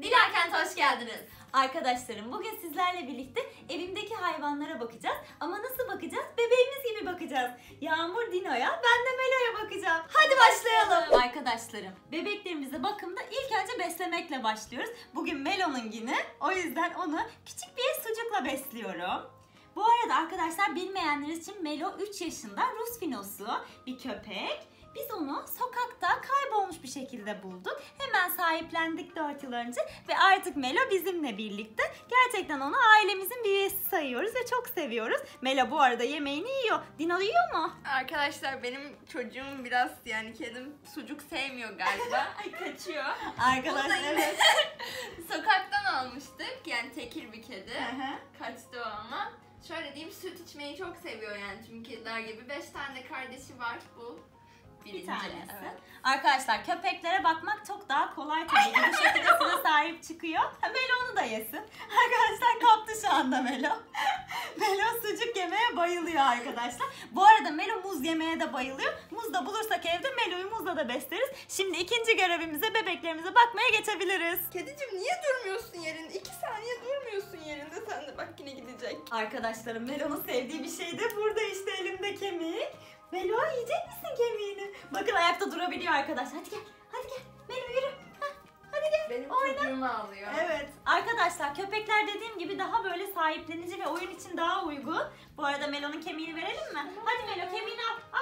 Dilerkent hoş geldiniz. Arkadaşlarım bugün sizlerle birlikte evimdeki hayvanlara bakacağız. Ama nasıl bakacağız? Bebeğimiz gibi bakacağız. Yağmur Dino'ya, ben de Melo'ya bakacağım. Hadi başlayalım. Arkadaşlarım bebeklerimize bakımda ilk önce beslemekle başlıyoruz. Bugün Melo'nun günü. O yüzden onu küçük bir sucukla besliyorum. Bu arada arkadaşlar bilmeyenler için Melo 3 yaşında Rus finosu bir köpek. Biz onu sokakta kaybolmuş bir şekilde bulduk. Hemen sahiplendik 4 yıl önce ve artık Melo bizimle birlikte. Gerçekten onu ailemizin bir üyesi sayıyoruz ve çok seviyoruz. Melo bu arada yemeğini yiyor. Dino yiyor mu? Arkadaşlar benim çocuğum biraz kedim sucuk sevmiyor galiba. Ay kaçıyor. Arkadaşlar evet. Sokaktan almıştık. Yani tekir bir kedi. Kaçtı o ama. Şöyle diyeyim, süt içmeyi çok seviyor tüm kediler gibi. 5 tane kardeşi var bu. Bir tanesi. Evet. Arkadaşlar köpeklere bakmak çok daha kolay tabii ki. Bu şekilde size sahip çıkıyor. Melo onu da yesin. Arkadaşlar kaptı şu anda Melo. Melo sucuk yemeye bayılıyor arkadaşlar. Bu arada Melo muz yemeye de bayılıyor. Muz da bulursak evde Melo'yu muzla da besleriz. Şimdi ikinci görevimize, bebeklerimize bakmaya geçebiliriz. Kedicim niye durmuyorsun yerinde? 2 saniye durmuyorsun yerinde, sen de bak yine gidecek. Arkadaşlarım Melo'nun sevdiği bir şey de burada işte elimde kemik. Melo yiyecek misin kemiğini? Bakın ayakta durabiliyor arkadaşlar. Hadi gel. Hadi gel. Melo yürü. Hadi gel. Benim çocuğumu alıyor. Evet. Arkadaşlar köpekler dediğim gibi daha böyle sahiplenici ve oyun için daha uygun. Bu arada Melo'nun kemiğini verelim mi? Hadi Melo kemiğini al.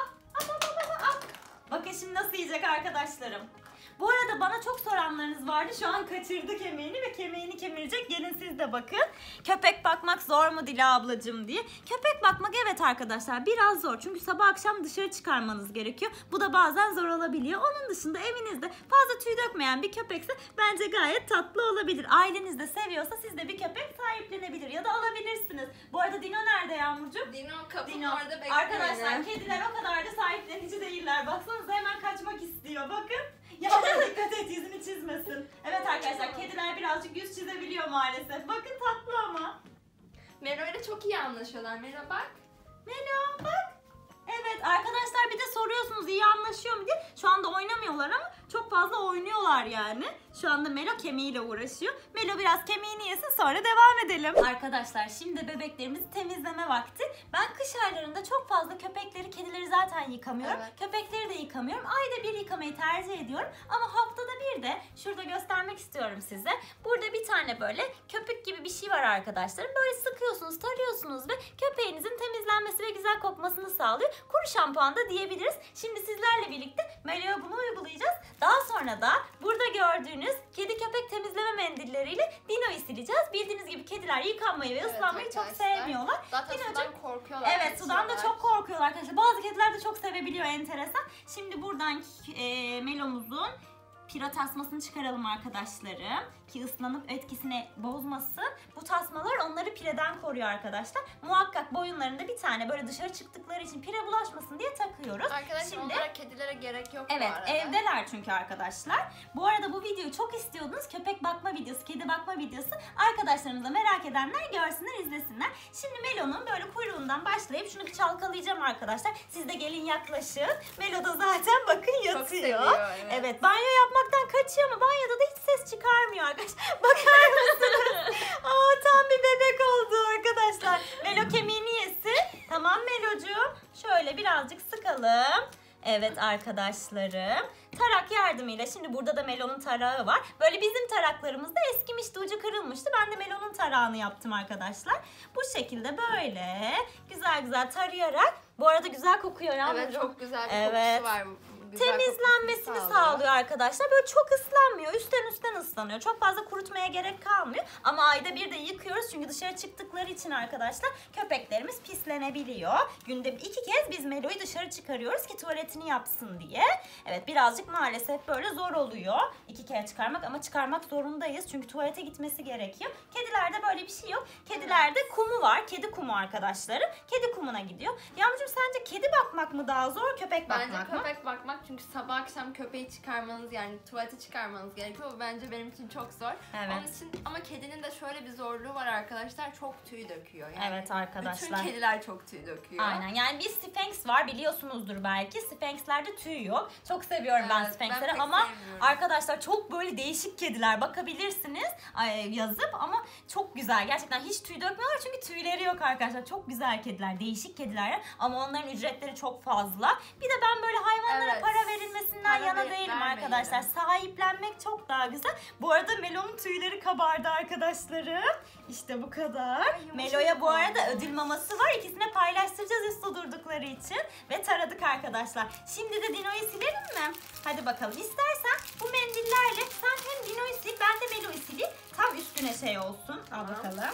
Al. Bakın şimdi nasıl yiyecek arkadaşlarım. Bu arada bana çok soranlarınız vardı. Şu an kaçırdı kemiğini ve kemiğini kemirecek. Gelin siz de bakın. Köpek bakmak zor mu Dila ablacığım diye. Köpek bakmak evet arkadaşlar biraz zor. Çünkü sabah akşam dışarı çıkarmanız gerekiyor. Bu da bazen zor olabiliyor. Onun dışında evinizde fazla tüy dökmeyen bir köpekse bence gayet tatlı olabilir. Aileniz de seviyorsa siz de bir köpek sahiplenebilir ya da alabilirsiniz. Bu arada Dino nerede Yağmurcuğum? Dino kapının orada bekliyor. Arkadaşlar kediler o kadar da sahiplenici değiller. Baksanıza hemen kaçmak istiyor. Bakın. Yağmur dikkat et yüzünü çizmesin. Evet arkadaşlar kediler birazcık yüz çizebiliyor maalesef. Bakın tatlı ama. Melo ile çok iyi anlaşıyorlar. Melo bak. Melo bak. Evet arkadaşlar bir de soruyorsunuz iyi anlaşıyor mu diye. Şu anda oynamıyorlar ama çok fazla oynuyorlar yani. Şu anda Melo kemiğiyle uğraşıyor. Melo biraz kemiğini yesin sonra devam edelim. Arkadaşlar şimdi bebeklerimizi temizleme vakti. Ben kış aylarında çok fazla köpekleri, kedileri zaten yıkamıyorum. Evet. Köpekleri de yıkamıyorum. Ayda bir yıkamayı tercih ediyorum. Ama haftada bir de şurada göstermek istiyorum size. Burada bir tane böyle köpük gibi bir şey var arkadaşlarım. Böyle sıkıyorsunuz, tarıyorsunuz ve köpeğinizin temizlenmesi ve güzel kokmasını sağlıyor. Kuru şampuan da diyebiliriz. Şimdi sizlerle birlikte Melo'ya bunu uygulayacağız. Daha sonra da burada gördüğünüz kedi köpek temizleme mendilleriyle Dino'yu sileceğiz. Bildiğiniz gibi kediler yıkanmayı ve ıslanmayı çok sevmiyorlar. Zaten sudan korkuyorlar. Evet sudan da çok korkuyorlar arkadaşlar. Bazı kediler de çok sevebiliyor, enteresan. Şimdi buradan Melo'muzun pira tasmasını çıkaralım arkadaşlarım. Ki ıslanıp etkisini bozmasın. Bu tasmalar onları pireden koruyor arkadaşlar. Muhakkak boyunlarında bir tane böyle dışarı çıktıkları için pire bulaşmasın diye takıyoruz. Arkadaşlar onlara, kedilere gerek yok evet, bu arada. evdeler çünkü arkadaşlar. Bu arada bu videoyu çok istiyordunuz. Köpek bakma videosu, kedi bakma videosu. Arkadaşlarımıza merak edenler görsünler, izlesinler. Şimdi Melo'nun böyle kuyruğundan başlayıp şunu bir çalkalayacağım arkadaşlar. Siz de gelin yaklaşın. Melo da zaten bakın yatıyor. Çok seviyor, Evet, banyo yapmaktan kaçıyor ama banyoda da hiç ses çıkarmıyor arkadaşlar. Bakar mısınız? Tam bir bebek oldu arkadaşlar. Melo kemiğini yesin. Tamam Melo'cuğum. Şöyle birazcık sıkalım. Evet arkadaşlarım. Tarak yardımıyla, şimdi burada da Melo'nun tarağı var. Böyle bizim taraklarımız da eskimişti, ucu kırılmıştı. Ben de Melo'nun tarağını yaptım arkadaşlar. Bu şekilde böyle güzel güzel tarayarak. Bu arada güzel kokuyor ya. Evet çok güzel bir kokusu var. Temizlenmesini sağlıyor arkadaşlar. Böyle çok ıslanmıyor. Üstten ıslanıyor. Çok fazla kurutmaya gerek kalmıyor. Ama ayda bir de yıkıyoruz. Çünkü dışarı çıktıkları için arkadaşlar köpeklerimiz pislenebiliyor. Günde 2 kez biz Melo'yu dışarı çıkarıyoruz ki tuvaletini yapsın diye. Evet birazcık maalesef böyle zor oluyor. 2 kere çıkarmak ama çıkarmak zorundayız. Çünkü tuvalete gitmesi gerekiyor. Kedilerde böyle bir şey yok. Kedilerde kumu var. Kedi kumu arkadaşlarım. Kedi kumuna gidiyor. Yağmurcuğum sence kedi bakmak mı daha zor, köpek bakmak mı? Bence köpek bakmak Çünkü sabah akşam köpeği çıkarmanız, yani tuvalete çıkarmanız gerekiyor. Bu bence benim için çok zor. Evet. Onun için, ama kedinin de şöyle bir zorluğu var arkadaşlar. Çok tüy döküyor. Yani Evet arkadaşlar. bütün kediler çok tüy döküyor. Aynen. Yani bir Sphynx var, biliyorsunuzdur belki. Sphynx'lerde tüy yok. Çok seviyorum ben Evet, Sphynx'leri pek ama sevmiyorum. arkadaşlar çok böyle değişik kediler, bakabilirsiniz yazıp, ama çok güzel. Gerçekten hiç tüy dökmüyorlar çünkü tüyleri yok arkadaşlar. Çok güzel kediler, değişik kediler ama onların ücretleri çok fazla. Bir de ben böyle hayvanlara Evet. para verilmesinden yana değilim arkadaşlar. Sahiplenmek çok daha güzel. Bu arada Melo'nun tüyleri kabardı arkadaşlarım. İşte bu kadar. Ay, Melo'ya bu arada olmuş. ödül maması var. İkisine paylaştıracağız üstü durdukları için. Ve taradık arkadaşlar. Şimdi de Dino'yu silelim mi? Hadi bakalım. İstersen bu mendillerle sen hem Dino'yu sil, ben de Melo'yu sileyim. Tam üstüne şey olsun. Al bakalım.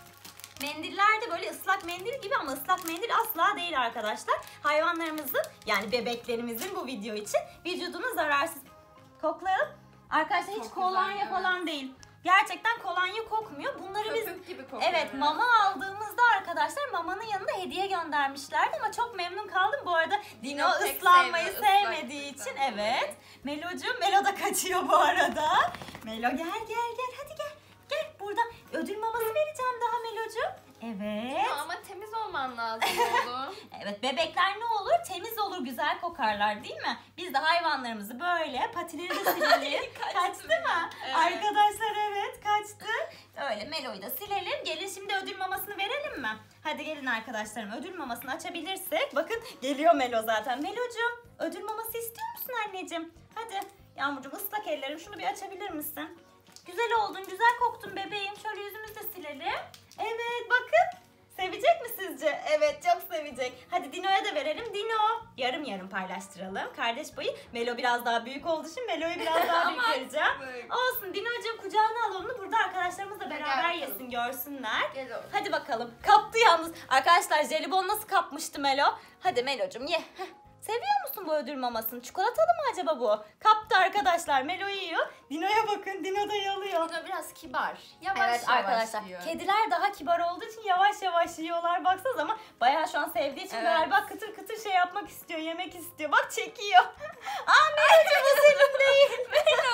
Mendiller de böyle ıslak mendil gibi ama ıslak mendil asla değil arkadaşlar. Hayvanlarımızın, yani bebeklerimizin bu video için vücuduna zararsız. Koklayalım. Arkadaşlar hiç Çok kolonya güzel, falan değil. Gerçekten kolonya kokmuyor. Bunları biz Köpük gibi kokuyor. evet mama aldığımızda arkadaşlar mamanın yanında hediye göndermişlerdi ama çok memnun kaldım. Bu arada Dino pek ıslanmayı sevmiyor, sevmediği için ıslaklıktan evet. Melo'cum, Melo da kaçıyor bu arada. Melo gel hadi gel. Gel buradan ödül maması vereceğim daha Melo'cum. Evet. Ama temiz olman lazım oğlum. Evet, bebekler ne olur? Temiz olur, güzel kokarlar değil mi? Biz de hayvanlarımızı böyle patileri de silelim. Kaçtı mı? Evet. Arkadaşlar evet kaçtı. Öyle Melo'yu da silelim. Gelin şimdi ödül mamasını verelim mi? Hadi gelin arkadaşlarım, ödül mamasını açabilirsek. Bakın geliyor Melo zaten. Melo'cum ödül maması istiyor musun anneciğim? Hadi Yağmurcuğum, ıslak ellerim, şunu bir açabilir misin? Güzel oldun, güzel koktun bebeğim. Şöyle yüzümüzü de silelim. Evet bakın. Sevecek mi sizce? Evet, çok sevecek. Hadi Dino'ya da verelim. Dino. Yarım yarım paylaştıralım. Kardeş payı. Melo biraz daha büyük olduğu için Melo'yu biraz daha büyük vereceğim. Olsun Dino'cum, kucağına al onu. Burada arkadaşlarımızla beraber yesin, görsünler. Gel oğlum. Hadi bakalım. Kaptı yalnız. Arkadaşlar jelibon nasıl kapmıştı Melo? Hadi Melo'cum ye. Heh. Seviyor musun bu ödül mamasını? Çikolatalı mı acaba bu? Kaptı arkadaşlar. Melo yiyor. Dino'ya bakın. Dino da yalıyor. Dino biraz kibar. Yavaş Evet yavaş arkadaşlar, yiyor. kediler daha kibar olduğu için yavaş yavaş yiyorlar, baksanız, ama bayağı şu an sevdiği için Evet. galiba kıtır kıtır şey yapmak istiyor, yemek istiyor. Bak çekiyor. Aa Melo'cum, bu senin değil.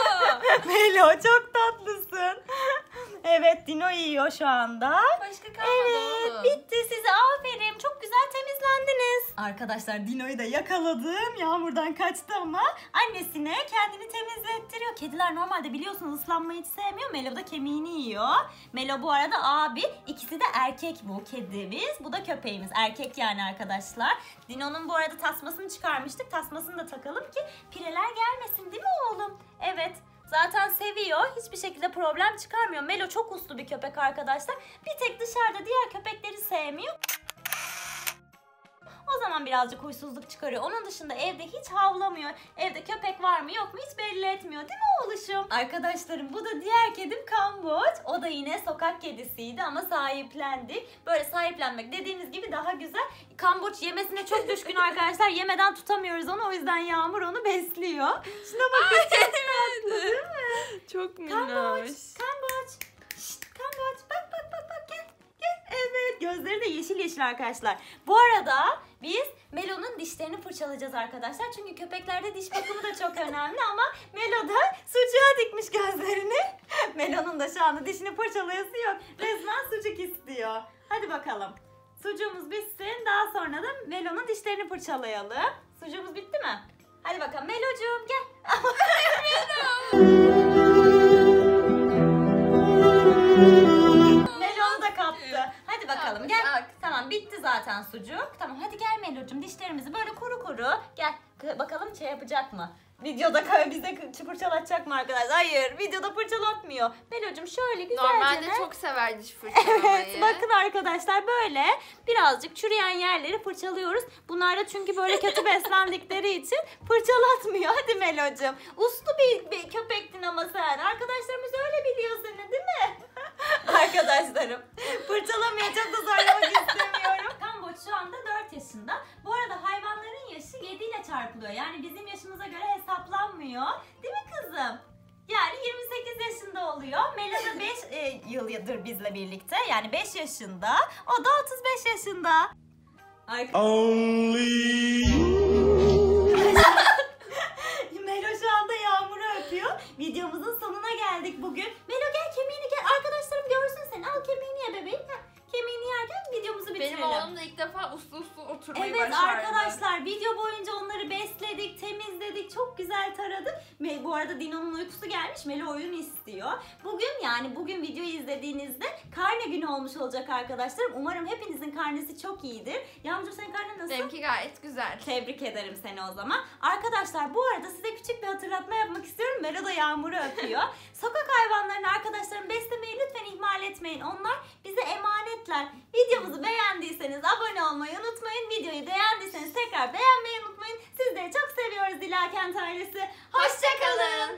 Melo çok tatlısın. Evet, Dino yiyor şu anda. Başka kalmadı Evet, oğlum. bitti, size aferin. Çok güzel temizlendiniz. Arkadaşlar Dino'yu da yakaladım. Yağmurdan kaçtı ama annesine kendini temizlettiriyor. Kediler normalde biliyorsunuz ıslanmayı hiç sevmiyor. Melo da kemiğini yiyor. Melo bu arada abi. İkisi de erkek bu kedimiz. Bu da köpeğimiz. Erkek yani arkadaşlar. Dino'nun bu arada tasmasını çıkarmıştık. Tasmasını da takalım ki pireler gelmesin, değil mi oğlum? Evet. Zaten seviyor. Hiçbir şekilde problem çıkarmıyor. Melo çok uslu bir köpek arkadaşlar. Bir tek dışarıda diğer köpekleri sevmiyor. O zaman birazcık huysuzluk çıkarıyor. Onun dışında evde hiç havlamıyor. Evde köpek var mı yok mu hiç belli etmiyor. Değil mi oğluşum? Arkadaşlarım, bu da diğer kedim Kamboç. O da yine sokak kedisiydi ama sahiplendik. Böyle sahiplenmek dediğimiz gibi daha güzel. Kamboç yemesine çok düşkün arkadaşlar. Yemeden tutamıyoruz onu. O yüzden Yağmur onu besliyor. Şuna bakın. Çok tatlı değil mi? Çok Kamboç. Kamboç. Şşt, Kamboç. Bak gel. Evet, gözleri de yeşil yeşil arkadaşlar. Bu arada biz Melo'nun dişlerini fırçalayacağız arkadaşlar. Çünkü köpeklerde diş bakımı da çok önemli ama Melo da sucuğa dikmiş gözlerini. Melo'nun da şu anda dişini fırçalayası yok. Resmen sucuk istiyor. Hadi bakalım. Sucuğumuz bitsin. Daha sonra da Melo'nun dişlerini fırçalayalım. Sucuğumuz bitti mi? Hadi bakalım Melo'cuğum gel. Melo'nu da kaptı. Hadi bakalım gel. Bak. Tamam, bitti zaten sucuk. Tamam hadi gel Melo'cum, dişlerimizi böyle kuru kuru. Gel bakalım şey yapacak mı? Videoda bize fırçalatacak mı arkadaşlar? Hayır, videoda fırçalatmıyor. Melo'cum şöyle güzelce. Normalde çok sever diş fırçalamayı. Evet, bakın arkadaşlar böyle birazcık çürüyen yerleri fırçalıyoruz. Bunlar da çünkü böyle kötü beslendikleri için fırçalatmıyor. Hadi Melo'cum. Uslu bir köpektin ama sen. Arkadaşlarımız öyle biliyor seni, değil mi? Arkadaşlarım, fırçalamaya çok da zorlamak istemiyorum. Kamboç şu anda 4 yaşında. Bu arada hayvanların yaşı 7 ile çarpılıyor. Yani bizim yaşımıza göre hesaplanmıyor. Değil mi kızım? Yani 28 yaşında oluyor. Melo da 5 yıldır bizle birlikte. Yani 5 yaşında. O da 35 yaşında. geldik bugün. Melo gel kemiğini gel. Arkadaşlarım görsün seni. Al kemiğini ye bebeğim. Kemiğini yerken videomuzu bitirelim. Benim oğlum da ilk defa uslu oturmayı Evet başardı. arkadaşlar video boyunca onları besledik, temizledik, çok güzel taradık. Ve bu arada Dino'nun uykusu gelmiş, Melo oyun istiyor. Bugün videoyu izlediğinizde karne günü olmuş olacak arkadaşlarım. Umarım hepinizin karnesi çok iyidir. Yağmurcuğum senin karnen nasıl? Benimki gayet güzel. Tebrik ederim seni o zaman. Arkadaşlar bu arada size küçük bir hatırlatma yapmak istiyorum. Melo da Yağmur'u öpüyor. Sokak hayvanlarını arkadaşlarım beslemeyi lütfen ihmal etmeyin. Onlar bize emanetler. Videomuzu beğendiyseniz abone olmayı unutmayın. Videoyu beğendiyseniz tekrar beğenmeyi unutmayın. Sizleri çok seviyoruz Dila Kent ailesi. Hoşça kalın.